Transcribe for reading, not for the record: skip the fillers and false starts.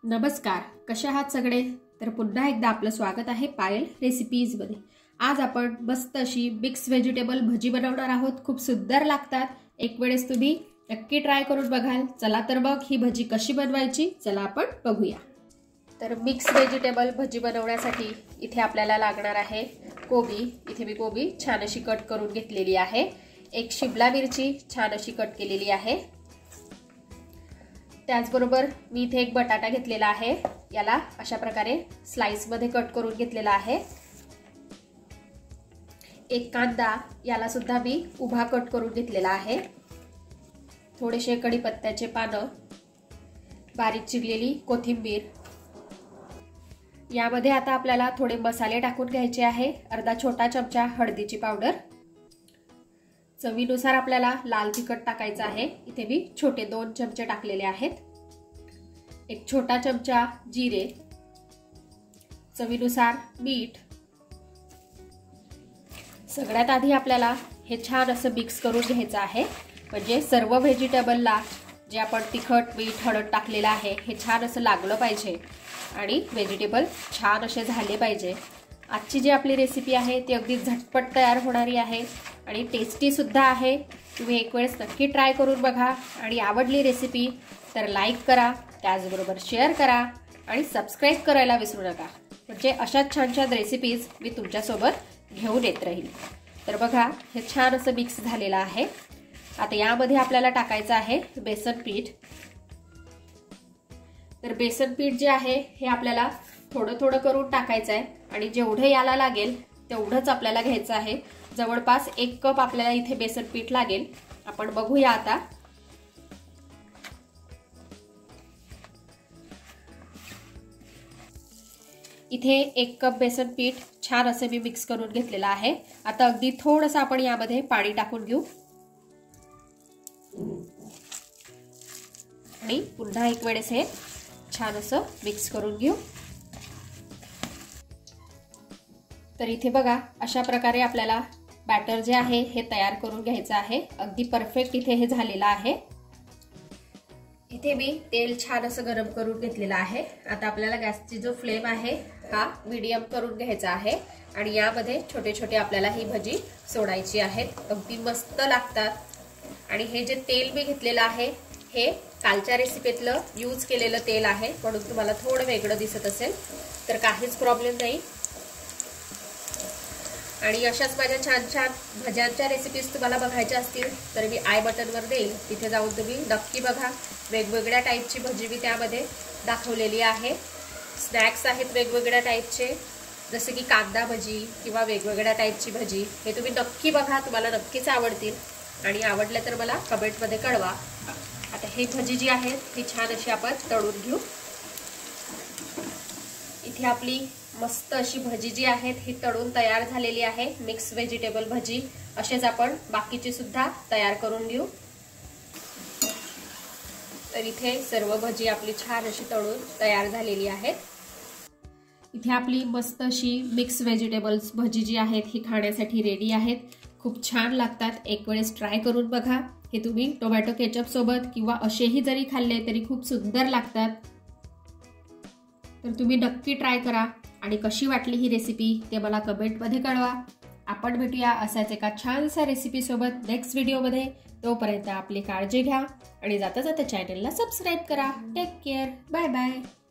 नमस्कार, कशा आहात सगळे? तर पुन्हा एकदा आपलं स्वागत आहे पायल रेसिपीज मध्ये। आज आपण मस्त अशी मिक्स व्हेजिटेबल भजी बनवणार आहोत। खूप सुंदर लागतात। एक वेळेस तुम्ही नक्की ट्राय करून बघाल। चला तर मग ही भजी कशी बनवायची चला आपण बघूया। तर मिक्स व्हेजिटेबल भजी बनवण्यासाठी इथे आपल्याला लागणार आहे कोबी। इथे मी कोबी छान अशी कट करून घेतलेली आहे। एक शिमला मिरची छान अशी कट केलेली आहे। त्याचबरोबर मी इथे एक बटाटा घेतलेला आहे, याला अशा प्रकारे स्लाइस मध्ये कट करून घेतलेला आहे। एक कांदा याला सुद्धा मी उभा कट करून घेतलेला आहे। थोडेसे कढीपत्त्याचे पानं, बारीक चिरलेली कोथिंबीर। यामध्ये आता आपल्याला थोडे मसाले टाकून घ्यायचे आहे। अर्धा छोटा चमचा हळदीची पावडर, चवीनुसार आपल्याला लाल तिखट टाकायचं आहे। इथे मी छोटे 2 चमचे टाकलेले आहेत। एक छोटा चमचा जिरे, चवीनुसार मीठ। सगळ्यात आधी आपल्याला हे छान असं मिक्स करून घ्यायचं आहे, म्हणजे सर्व व्हेजिटेबलला जे आपण तिखट मीठ हळद टाकलेलं आहे हे छान असं लागलं पाहिजे आणि व्हेजिटेबल छान असे झाले पाहिजे। आजची जी आपली रेसिपी आहे ती अगदी झटपट तयार होणारी आहे आणि टेस्टी सुद्धा आहे। तुम्ही एक वेळेस नक्की ट्राय करून बघा आणि आवडली रेसिपी तर लाईक करा, त्याचबरोबर शेअर करा आणि सबस्क्राइब करायला विसरू नका, म्हणजे अशाच छान छान रेसिपीज मी तुमच्यासोबत घेऊन येत राहील। तर बघा हे छान असं मिक्स झालेलं आहे। आता यामध्ये आपल्याला टाकायचं आहे बेसन पीठ। तर बेसन पीठ जे आहे हे आपल्याला थोडं थोडं करून टाकायचं आहे आणि जेवढे याला लागेल तेवढंच आपल्याला घ्यायचं आहे। जवळपास 1 कप आपल्याला इथे बेसन पीठ लागेल। आपण बघूया आता। इथे 1 कप बेसन पीठ छान असे मी मिक्स करून घेतलेलं आहे। आता अगदी थोडंसं आपण यामध्ये पाणी टाकून घेऊ आणि पुन्हा एक वेळेस हे छान असं मिक्स करून घेऊ। तर इथे बघा अशा प्रकारे आपल्याला बॅटर जे आहे हे तयार करून घ्यायचं आहे। अगदी परफेक्ट इथे हे झालेलं आहे। इथे मी तेल छान असं गरम करून घेतलेलं आहे। आता आपल्याला गॅसची जो फ्लेम आहे हा मीडियम करून घ्यायचा आहे आणि यामध्ये छोटे छोटे आपल्याला ही भजी सोडायची आहे। अगदी मस्त लागतात आणि हे जे तेल मी घेतलेलं आहे हे कालच्या रेसिपीतलं यूज केलेलं तेल आहे, म्हणून तुम्हाला थोडं वेगळं दिसत असेल तर काहीच प्रॉब्लेम नाही। आणि अशाच माझ्या छान छान भज्यांच्या रेसिपीज तुम्हाला बघायच्या असतील तर मी आय बटनवर देईल, तिथे जाऊन तुम्ही नक्की बघा। वेगवेगळ्या टाईपची भजी मी त्यामध्ये दाखवलेली आहे। स्नॅक्स आहेत वेगवेगळ्या टाईपचे, जसे की कांदा भजी किंवा वेगवेगळ्या टाईपची भजी। हे तुम्ही नक्की बघा, तुम्हाला नक्कीच आवडतील आणि आवडल्या तर मला कमेंटमध्ये कळवा। आता ही भजी जी आहे ती छान अशी आपण तळून घेऊ। इथे आपली मस्त अशी भजी जी आहेत ही तळून तयार झालेली आहे। मिक्स व्हेजिटेबल भजी असेच आपण बाकीची सुद्धा तयार करून घेऊ। तर इथे सर्व भजी आपली छान अशी तळून तयार झालेली आहेत। इथे आपली मस्त अशी मिक्स व्हेजिटेबल्स भजी जी आहेत ही खाण्यासाठी रेडी आहेत। खूप छान लागतात, एक वेळेस ट्राय करून बघा। हे तुम्ही टोमॅटो केचप सोबत किंवा असेही जरी खाल्ले तरी खूप सुंदर लागतात। तर तुम्ही नक्की ट्राय करा आणि कशी वाटली ही रेसिपी ते मला कमेंटमध्ये कळवा। आपण भेटूया असाच एका छानशा रेसिपी सोबत नेक्स्ट व्हिडिओमध्ये। तोपर्यंत आपली काळजी घ्या आणि जाता जाता चॅनलला सबस्क्राइब करा। Take care, bye bye.